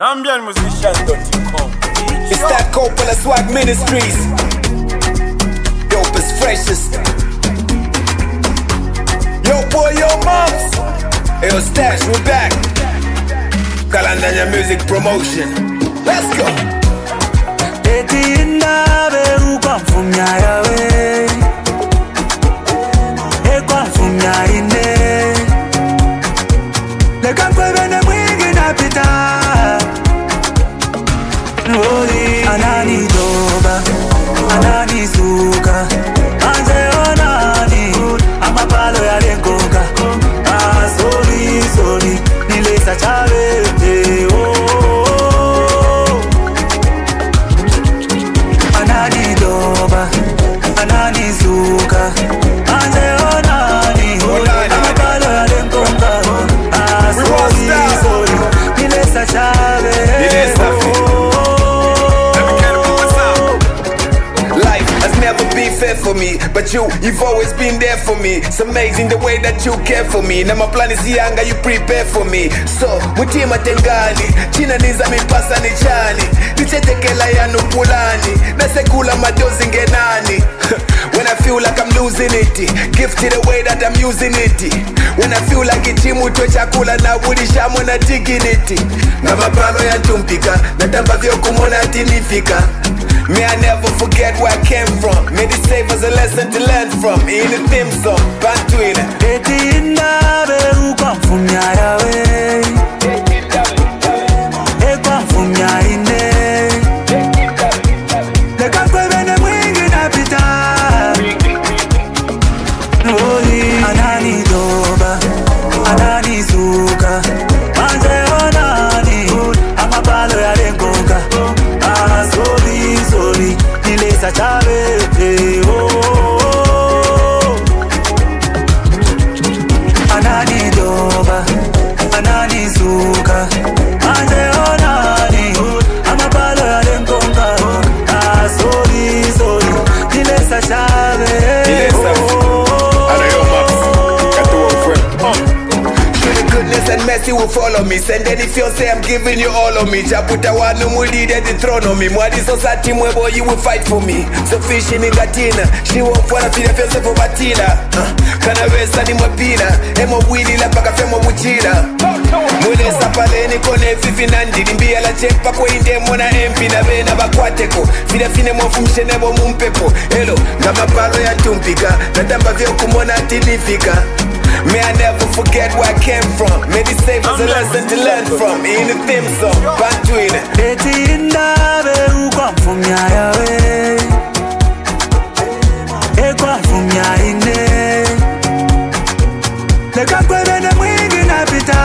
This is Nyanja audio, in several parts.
AmbientMusician.com. It's that Coppola Swag Ministries. Dopest, freshest. Yo boy, yo moms. Yo Stash, we're back. Kalandanya Music Promotion. Let's go. Teti Ndabe ukwamfumya yawe ekwamfumya ine lekankwebene mwingi napita anani doba anani suka anje onani amapalo ya lengoka sorry nilesa chavete anani doba anani suka anje onani amapalo ya lengoka sorry nilesa chavete. Fair for me, but you've always been there for me. It's amazing the way that you care for me. Now my plan is younger, you prepare for me. So, mutima tengani, china niza mipasa ni chani. Nichetekela ya nupulani, nasekula madozi ngenani. When I feel like I'm losing it, gifted the way that I'm using it. When I feel like ichimu to chakula na wulishamu na dignity. Na mapano ya tumpika, na tamba vyo kumona tinifika. May I never forget where I came from. May this save as a lesson to learn from. In the theme song, Bantuina. Teti Ndabe ukwamfumya yawe ekwamfumya ine lekankwebene mwingi napita anani doba anani suka anje onani amapalo ya lengoka sorry nilesa chavete anani doba anani suka anje onani amapalo ya lengoka sorry nilesa chavete. Goodness and mercy will follow me. Send any if you say I'm giving you all of me. Japuta wanu muli at the throne of me. Mwadi society mwebo, you will fight for me. So fish in Gatina, she won't wanna feed a face for Batina. Kana wesa ni mwapina, emo wili la paka femo muchira. Mwile sapaleni kone fifi nandi. Nimbia la chepa kwa inde mwana empi na vena bakwateko. Fida fine mwafumshe nebo mumpepo. Hello, kama palo ya tumpika. Natamba vyo kumona atinifika. May I never forget where I came from. May this save as a lesson to learn from. In the theme song, Bantuina. Teti Ndabe ukwamfumya yawe ekwamfumya ine lekankwebene mwingi napita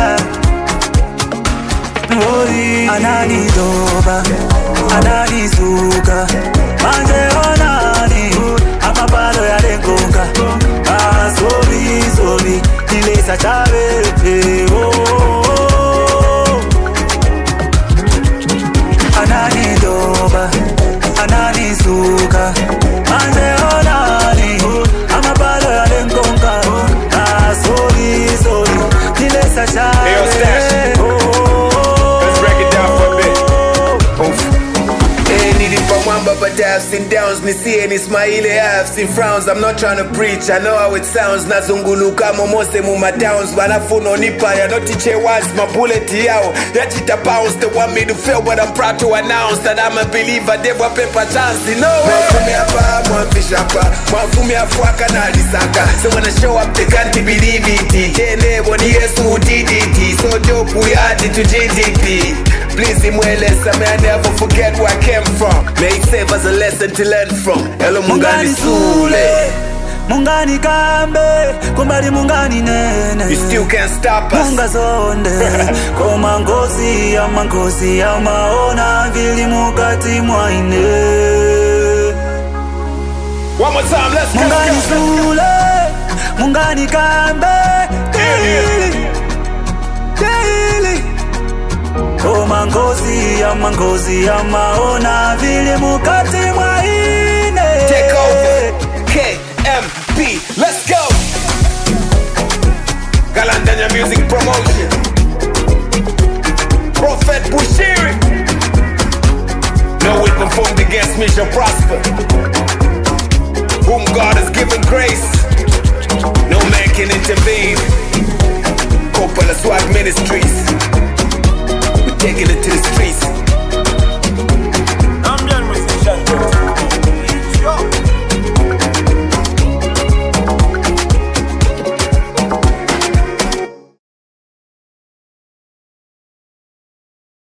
anani doba anani suka anje onani amapalo ya lengoka sorry nilesa chavete anani doba anani suka anje onani amapalo ya lengoka sorry nilesa chavete. Let's break it down for a bit. But I've seen downs, ni see any smile, I've seen frowns. I'm not trying to preach, I know how it sounds. Nazunguluka momose muma towns. Wanafuno nipa, ya not teach once. My bullet yao, yachita pounds. They want me to fail, but I'm proud to announce that I'm a believer, they want paper chance, you know. Mwafumi hapa, mwafish hapa. Mwafumi afuaka na disaka. So when I show up, they can't believe it. Jene, wani yesu DDT. So dope, we add it to GDP. Please, Imwelesa, may I never forget where I came from. May it save as a lesson to learn from. Hello, Mungani Sule. Mungani Kambe, kumbali Mungani Nene. You still can't stop us. Munga Zonde, komangozi ya maona vili mukati mwaine. One more time, let's go. Mungani Sule, Mungani Kambe, daily. Komangozi ya maona vili mukati mwaine. Take over, KMP, let's go. Kalandanya Music Promotion. Prophet Bushiri. No weapon formed against me shall prosper. Whom God has given grace, no man can intervene. Coppola Swag Ministries, we're taking it to the streets.